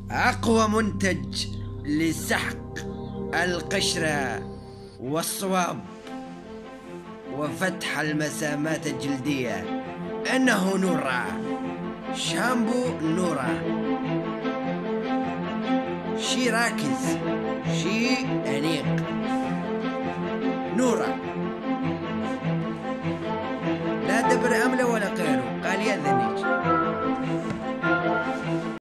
أقوى منتج لسحق القشرة والصواب وفتح المسامات الجلدية، إنه نورا، شامبو نورا. شي راكز، شي أنيق. نورا لا دبر أمله ولا غيره، قال يأذنك.